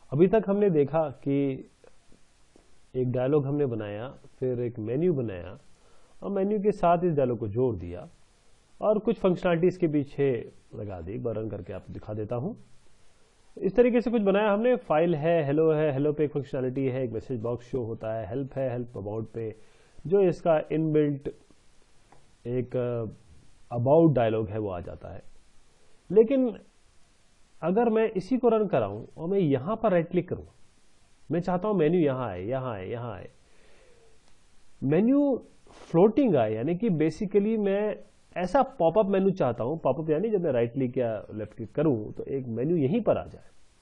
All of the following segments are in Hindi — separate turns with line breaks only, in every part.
अभी तक हमने देखा कि एक डायलॉग हमने बनाया, फिर एक मेन्यू बनाया और मेन्यू के साथ इस डायलॉग को जोड़ दिया और कुछ फंक्शनलिटी इसके पीछे लगा दी। रन करके आपको दिखा देता हूं। इस तरीके से कुछ बनाया हमने। फाइल है, हेलो पे एक फंक्शनलिटी है, एक मैसेज बॉक्स शो होता है, हेल्प अबाउट पे जो इसका इनबिल्ट एक अबाउट डायलॉग है वो आ जाता है। लेकिन अगर मैं इसी को रन कराऊं और मैं यहां पर राइट क्लिक करूं, मैं चाहता हूं मेन्यू यहां आए, यहां आए, यहां आए, मेन्यू फ्लोटिंग आए, यानी कि बेसिकली मैं ऐसा पॉपअप मेन्यू चाहता हूं। पॉपअप यानी जब मैं राइट क्लिक या लेफ्ट क्लिक करूं तो एक मेन्यू यहीं पर आ जाए।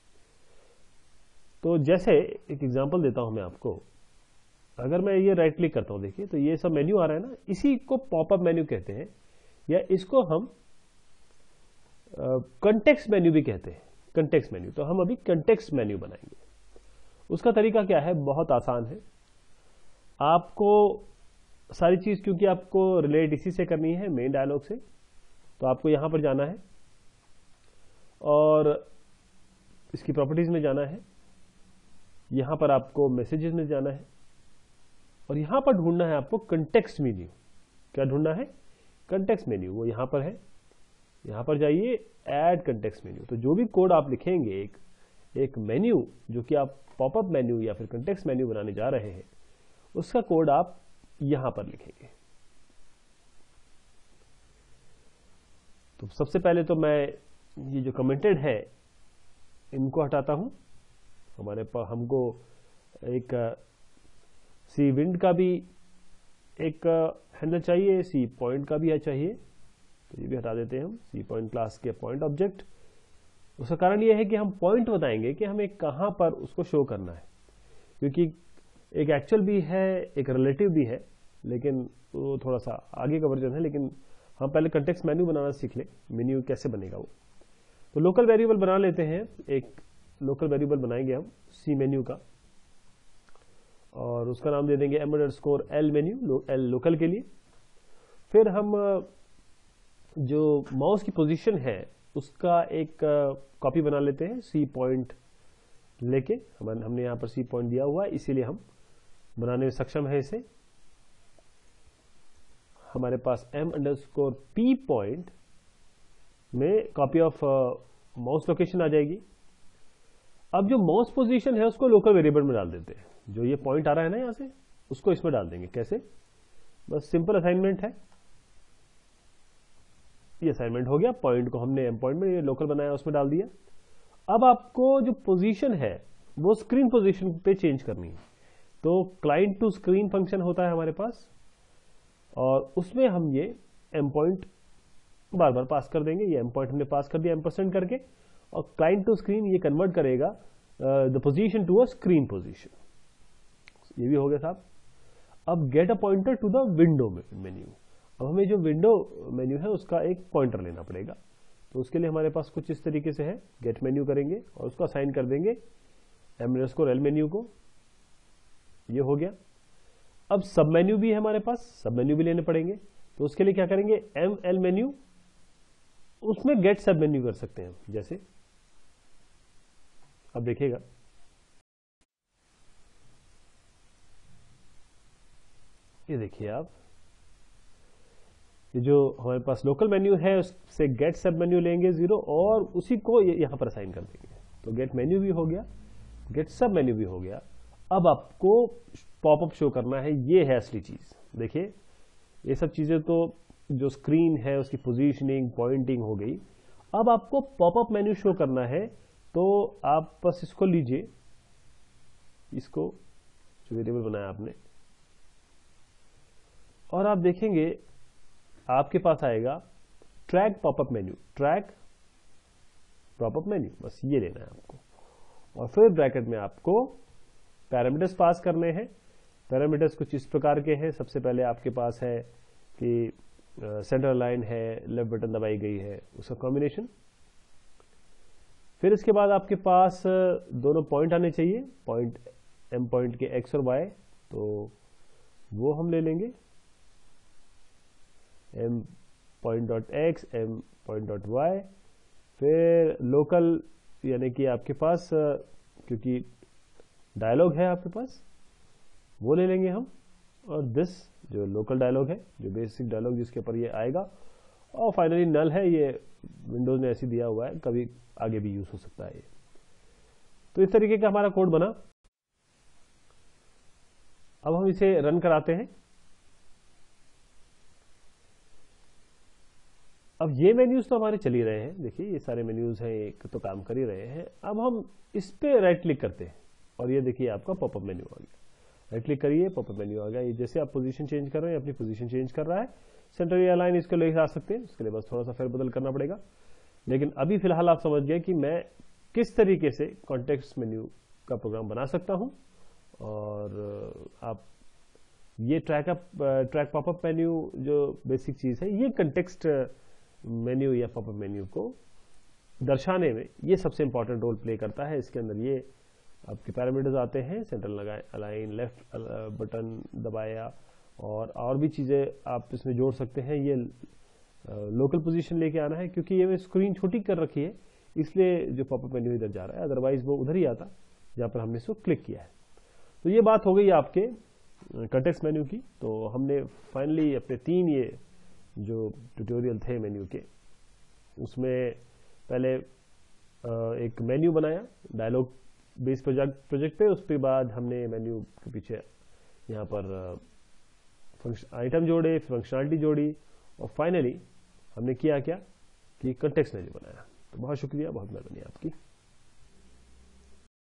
तो जैसे एक एग्जांपल देता हूं मैं आपको। अगर मैं ये राइट क्लिक करता हूं, देखिए तो ये सब मेन्यू आ रहा है ना, इसी को पॉपअप मेन्यू कहते हैं, या इसको हम कंटेक्स्ट मेन्यू भी कहते हैं। कंटेक्स्ट मेन्यू, तो हम अभी कंटेक्स्ट मेन्यू बनाएंगे। उसका तरीका क्या है? बहुत आसान है। आपको सारी चीज क्योंकि आपको रिलेट इसी से करनी है, मेन डायलॉग से, तो आपको यहां पर जाना है और इसकी प्रॉपर्टीज में जाना है, यहां पर आपको मैसेजेस में जाना है और यहां पर ढूंढना है आपको कंटेक्स्ट मेन्यू। क्या ढूंढना है? Context menu. वो यहां पर है, यहां पर जाइए, ऐड कंटेक्स्ट मेन्यू। तो जो भी कोड आप लिखेंगे, एक मेन्यू जो कि आप पॉपअप मेन्यू या फिर कंटेक्स्ट मेन्यू बनाने जा रहे हैं, उसका कोड आप यहां पर लिखेंगे। तो सबसे पहले तो मैं ये जो कमेंटेड है इनको हटाता हूं। हमारे पास हमको एक सी विंड का भी एक हैंडल चाहिए, सी पॉइंट का भी चाहिए, तो ये भी हटा देते हैं हम। सी पॉइंट क्लास के पॉइंट ऑब्जेक्ट। उसका कारण ये है कि हम पॉइंट बताएंगे कि हमें कहां पर उसको शो करना है, क्योंकि एक एक्चुअल भी है, एक रिलेटिव भी है, लेकिन वो थोड़ा सा आगे का वर्जन है। लेकिन हम पहले कंटेक्स्ट मेन्यू बनाना सीख ले, मेन्यू कैसे बनेगा वो। तो लोकल वेरिएबल बना लेते हैं, एक लोकल वेरिएबल बनाएंगे हम सी मेन्यू का और उसका नाम दे देंगे m_l मेन्यू, एल लोकल के लिए। फिर हम जो माउस की पोजीशन है उसका एक कॉपी बना लेते हैं, सी पॉइंट लेके। हमने यहां पर सी पॉइंट दिया हुआ है, इसीलिए हम बनाने में सक्षम है इसे। हमारे पास m_p पॉइंट में कॉपी ऑफ माउस लोकेशन आ जाएगी। अब जो माउस पोजीशन है उसको लोकल वेरिएबल में डाल देते हैं। जो ये पॉइंट आ रहा है ना यहां से, उसको इसमें डाल देंगे। कैसे? बस सिंपल असाइनमेंट है। ये असाइनमेंट हो गया। पॉइंट को हमने एम पॉइंट में ये लोकल बनाया उसमें डाल दिया। अब आपको जो पोजीशन है वो स्क्रीन पोजीशन पे चेंज करनी है। तो क्लाइंट टू स्क्रीन फंक्शन होता है हमारे पास और उसमें हम ये एम पॉइंट बार बार पास कर देंगे। ये एम पॉइंट हमने पास कर दिया एम्परसेंड करके, और क्लाइंट टू स्क्रीन ये कन्वर्ट करेगा the position to a screen position. ये भी हो गया साहब। अब get a pointer to the window menu. अब हमें जो विंडो मेन्यू है उसका एक पॉइंटर लेना पड़ेगा। तो उसके लिए हमारे पास कुछ इस तरीके से है, गेट मेन्यू करेंगे और उसको असाइन कर देंगे m_l मेन्यू को। ये हो गया। अब सब मेन्यू भी है हमारे पास, सब मेन्यू भी लेने पड़ेंगे। तो उसके लिए क्या करेंगे? ml मेन्यू, उसमें गेट सब मेन्यू कर सकते हैं हम। जैसे अब देखिएगा, ये देखिए आप, ये जो हमारे पास लोकल मेन्यू है उससे गेट सब मेन्यू लेंगे 0 और उसी को यहां पर असाइन कर देंगे। तो गेट मेन्यू भी हो गया, गेट सब मेन्यू भी हो गया। अब आपको पॉपअप शो करना है, ये है असली चीज। देखिए ये सब चीजें तो जो स्क्रीन है उसकी पोजीशनिंग, पॉइंटिंग हो गई। अब आपको पॉपअप मेन्यू शो करना है, तो आप बस इसको लीजिए, इसको जो वेरिएबल बनाया आपने, और आप देखेंगे आपके पास आएगा track popup menu, track popup menu. बस ये लेना है आपको और फिर ब्रैकेट में आपको पैरामीटर्स पास करने हैं। पैरामीटर्स कुछ इस प्रकार के हैं। सबसे पहले आपके पास है कि सेंटर लाइन है, लेफ्ट बटन दबाई गई है, उसका कॉम्बिनेशन। फिर इसके बाद आपके पास दोनों पॉइंट आने चाहिए, पॉइंट एम पॉइंट के एक्स और वाई, तो वो हम ले लेंगे, M point dot X, M point dot Y. फिर लोकल यानी कि आपके पास क्योंकि डायलॉग है आपके पास, वो ले लेंगे हम, और दिस जो लोकल डायलॉग है, जो बेसिक डायलॉग जिसके ऊपर ये आएगा, और फाइनली नल है, ये विंडोज ने ऐसे दिया हुआ है, कभी आगे भी यूज हो सकता है ये। तो इस तरीके का हमारा कोड बना। अब हम इसे रन कराते हैं। अब ये मेन्यूज तो हमारे चल ही रहे हैं, देखिए ये सारे मेन्यूज हैं, एक तो काम कर ही रहे हैं। अब हम इस पे राइट क्लिक करते हैं और ये देखिए आपका पॉपअप मेन्यू आ गया। राइट क्लिक करिए, पॉपअप मेन्यू आ गया। ये जैसे आप पोजीशन चेंज कर रहे हैं, अपनी पोजीशन चेंज कर रहा है, सेंटर या लाइन इसको लेकर आ सकते हैं, उसके लिए बस थोड़ा सा फेरबदल करना पड़ेगा। लेकिन अभी फिलहाल आप समझ गए कि मैं किस तरीके से कॉन्टेक्स्ट मेन्यू का प्रोग्राम बना सकता हूं। और आप ये ट्रैक पॉपअप मेन्यू जो बेसिक चीज है, ये कंटेक्स्ट मेन्यू या पॉपअप मेन्यू को दर्शाने में ये सबसे इंपॉर्टेंट रोल प्ले करता है। इसके अंदर ये आपके पैरामीटर्स आते हैं, सेंटर लगाए, अलाइन, लेफ्ट बटन दबाया, और भी चीजें आप इसमें जोड़ सकते हैं। ये लोकल पोजीशन लेके आना है, क्योंकि ये स्क्रीन छोटी कर रखी है, इसलिए जो पॉपअप मेन्यू इधर जा रहा है, अदरवाइज वो उधर ही आता जहां पर हमने इसको क्लिक किया है। तो ये बात हो गई आपके कंटेक्स्ट मेन्यू की। तो हमने फाइनली अपने 3 ये जो ट्यूटोरियल थे मेन्यू के, उसमें पहले एक मेन्यू बनाया डायलॉग बेस प्रोजेक्ट पे, उसके बाद हमने मेन्यू के पीछे यहाँ पर आइटम जोड़े, फंक्शनलिटी जोड़ी, और फाइनली हमने किया क्या कि कंटेक्स्ट मेन्यू बनाया। तो बहुत शुक्रिया, बहुत मेहरबानी आपकी।